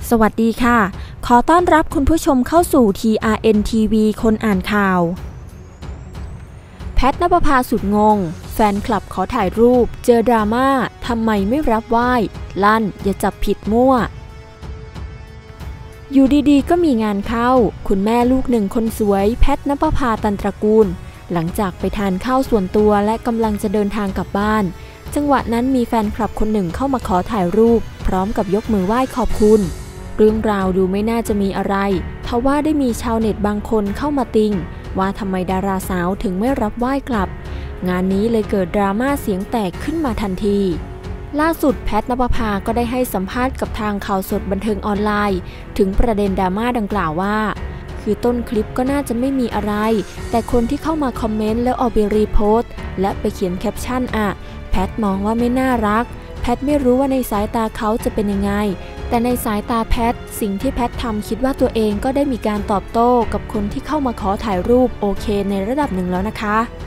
สวัสดีค่ะขอต้อนรับคุณผู้ชมเข้าสู่ TRN TV คนอ่านข่าวแพทณปภาสุดงงแฟนคลับขอถ่ายรูปเจอดราม่าทำไมไม่รับไหว้ลั่นอย่าจับผิดมั่วอยู่ดีๆก็มีงานเข้าคุณแม่ลูกหนึ่งคนสวยแพทณปภาตันตระกูลหลังจากไปทานข้าวส่วนตัวและกำลังจะเดินทางกลับบ้านจังหวะนั้นมีแฟนคลับคนหนึ่งเข้ามาขอถ่ายรูปพร้อมกับยกมือไหว้ขอบคุณเรื่องราวดูไม่น่าจะมีอะไรทว่าได้มีชาวเน็ตบางคนเข้ามาติงว่าทำไมดาราสาวถึงไม่รับไหว้กลับงานนี้เลยเกิดดราม่าเสียงแตกขึ้นมาทันทีล่าสุดแพทณปภาก็ได้ให้สัมภาษณ์กับทางข่าวสดบันเทิงออนไลน์ถึงประเด็นดราม่าดังกล่าวว่าคือต้นคลิปก็น่าจะไม่มีอะไรแต่คนที่เข้ามาคอมเมนต์แล้วเอาไปรีโพสต์และไปเขียนแคปชั่นแพทมองว่าไม่น่ารักแพทไม่รู้ว่าในสายตาเขาจะเป็นยังไงแต่ในสายตาแพทสิ่งที่แพททำคิดว่าตัวเองก็ได้มีการตอบโต้กับคนที่เข้ามาขอถ่ายรูปโอเคในระดับหนึ่งแล้วนะคะ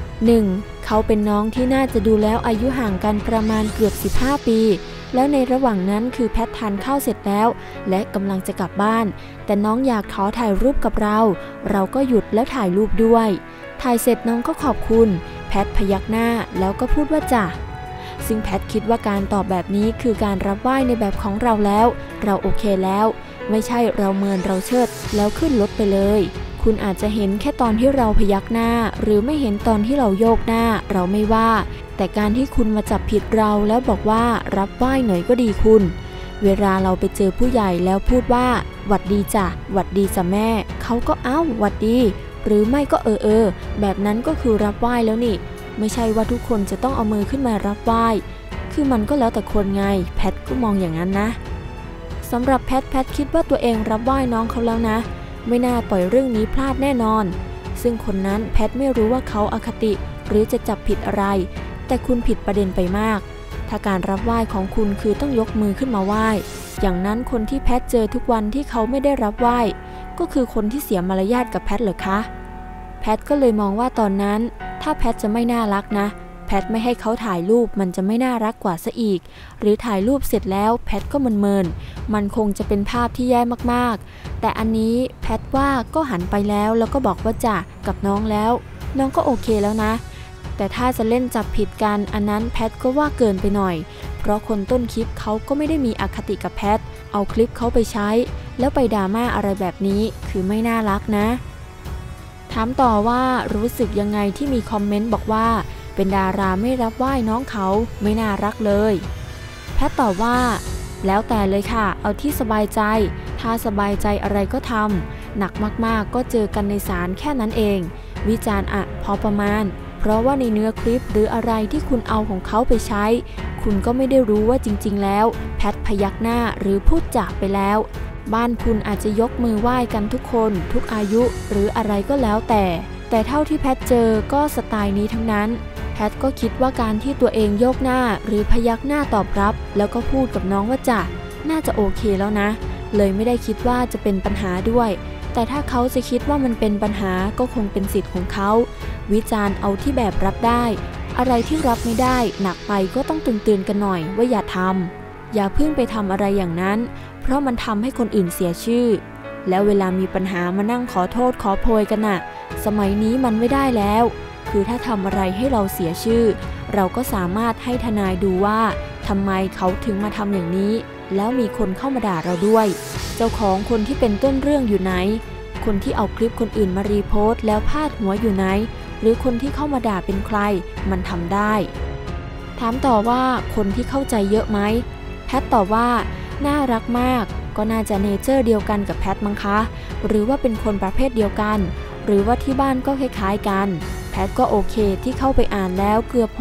1. เขาเป็นน้องที่น่าจะดูแล้วอายุห่างกันประมาณเกือบ15ปีแล้วในระหว่างนั้นคือแพททานข้าวเสร็จแล้วและกำลังจะกลับบ้านแต่น้องอยากขอถ่ายรูปกับเราก็หยุดแล้วถ่ายรูปด้วยถ่ายเสร็จน้องก็ขอบคุณแพทพยักหน้าแล้วก็พูดว่าจ้ะซึ่งแพทคิดว่าการตอบแบบนี้คือการรับไหว้ในแบบของเราแล้วเราโอเคแล้วไม่ใช่เราเมินเราเชิดแล้วขึ้นรถไปเลยคุณอาจจะเห็นแค่ตอนที่เราพยักหน้าหรือไม่เห็นตอนที่เราโยกหน้าเราไม่ว่าแต่การที่คุณมาจับผิดเราแล้วบอกว่ารับไหว้หน่อยก็ดีคุณเวลาเราไปเจอผู้ใหญ่แล้วพูดว่าหวัดดีจ้ะหวัดดีจ้ะแม่เขาก็หวัดดีหรือไม่ก็แบบนั้นก็คือรับไหว้แล้วนี่ไม่ใช่ว่าทุกคนจะต้องเอามือขึ้นมารับไหว้คือมันก็แล้วแต่คนไงแพทก็มองอย่างนั้นนะสำหรับแพทคิดว่าตัวเองรับไหว้น้องเขาแล้วนะไม่น่าปล่อยเรื่องนี้พลาดแน่นอนซึ่งคนนั้นแพทไม่รู้ว่าเขาอคติหรือจะจับผิดอะไรแต่คุณผิดประเด็นไปมากถ้าการรับไหว้ของคุณคือต้องยกมือขึ้นมาไหว้อย่างนั้นคนที่แพทเจอทุกวันที่เขาไม่ได้รับไหว้ก็คือคนที่เสียมารยาทกับแพทเหรอคะแพทก็เลยมองว่าตอนนั้นถ้าแพทจะไม่น่ารักนะแพทไม่ให้เขาถ่ายรูปมันจะไม่น่ารักกว่าซะอีกหรือถ่ายรูปเสร็จแล้วแพทก็เมินมันคงจะเป็นภาพที่แย่มากๆแต่อันนี้แพทว่าก็หันไปแล้วก็บอกว่าจ้ะกับน้องแล้วน้องก็โอเคแล้วนะแต่ถ้าจะเล่นจับผิดกันอันนั้นแพทก็ว่าเกินไปหน่อยเพราะคนต้นคลิปเขาก็ไม่ได้มีอคติกับแพทเอาคลิปเขาไปใช้แล้วไปดราม่าอะไรแบบนี้คือไม่น่ารักนะถามต่อว่ารู้สึกยังไงที่มีคอมเมนต์บอกว่าเป็นดาราไม่รับไหว้น้องเขาไม่น่ารักเลยแพทตอบว่าแล้วแต่เลยค่ะเอาที่สบายใจถ้าสบายใจอะไรก็ทำหนักมากๆก็เจอกันในศาลแค่นั้นเองวิจารณ์พอประมาณเพราะว่าในเนื้อคลิปหรืออะไรที่คุณเอาของเขาไปใช้คุณก็ไม่ได้รู้ว่าจริงๆแล้วแพทพยักหน้าหรือพูดจากไปแล้วบ้านคุณอาจจะยกมือไหว้กันทุกคนทุกอายุหรืออะไรก็แล้วแต่เท่าที่แพทเจอก็สไตล์นี้ทั้งนั้นแพทก็คิดว่าการที่ตัวเองโยกหน้าหรือพยักหน้าตอบรับแล้วก็พูดกับน้องว่าจ้ะน่าจะโอเคแล้วนะเลยไม่ได้คิดว่าจะเป็นปัญหาด้วยแต่ถ้าเขาจะคิดว่ามันเป็นปัญหาก็คงเป็นสิทธิ์ของเขาวิจารณ์เอาที่แบบรับได้อะไรที่รับไม่ได้หนักไปก็ต้องเตือนกันหน่อยว่าอย่าทำอย่าเพิ่งไปทำอะไรอย่างนั้นเพราะมันทำให้คนอื่นเสียชื่อแล้วเวลามีปัญหามานั่งขอโทษขอโพยกันสมัยนี้มันไม่ได้แล้วคือถ้าทำอะไรให้เราเสียชื่อเราก็สามารถให้ทนายดูว่าทำไมเขาถึงมาทำอย่างนี้แล้วมีคนเข้ามาด่าเราด้วยเจ้าของคนที่เป็นต้นเรื่องอยู่ไหนคนที่เอาคลิปคนอื่นมารีโพสต์แล้วพาดหัวอยู่ไหนหรือคนที่เข้ามาด่าเป็นใครมันทำได้ถามต่อว่าคนที่เข้าใจเยอะไหมแพทตอบว่าน่ารักมากก็น่าจะเนเจอร์เดียวกันกับแพทมั้งคะหรือว่าเป็นคนประเภทเดียวกันหรือว่าที่บ้านก็คล้ายๆกันแพทก็โอเคที่เข้าไปอ่านแล้วเกือบ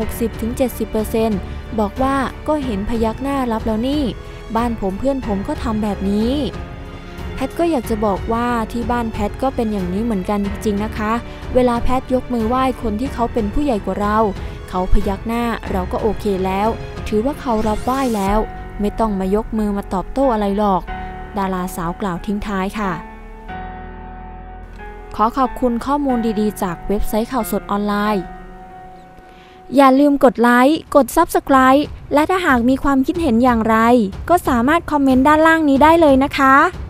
60-70% บอกว่าก็เห็นพยักหน้ารับแล้วนี่บ้านผมเพื่อนผมก็ทำแบบนี้แพทก็อยากจะบอกว่าที่บ้านแพทก็เป็นอย่างนี้เหมือนกันจริงๆนะคะเวลาแพทยกมือไหว้คนที่เขาเป็นผู้ใหญ่กว่าเราเขาพยักหน้าเราก็โอเคแล้วถือว่าเขารับไหว้แล้วไม่ต้องมายกมือมาตอบโต้อะไรหรอกดาราสาวกล่าวทิ้งท้ายค่ะขอขอบคุณข้อมูลดีๆจากเว็บไซต์ข่าวสดออนไลน์อย่าลืมกดไลค์กด Subscribe และถ้าหากมีความคิดเห็นอย่างไรก็สามารถคอมเมนต์ด้านล่างนี้ได้เลยนะคะ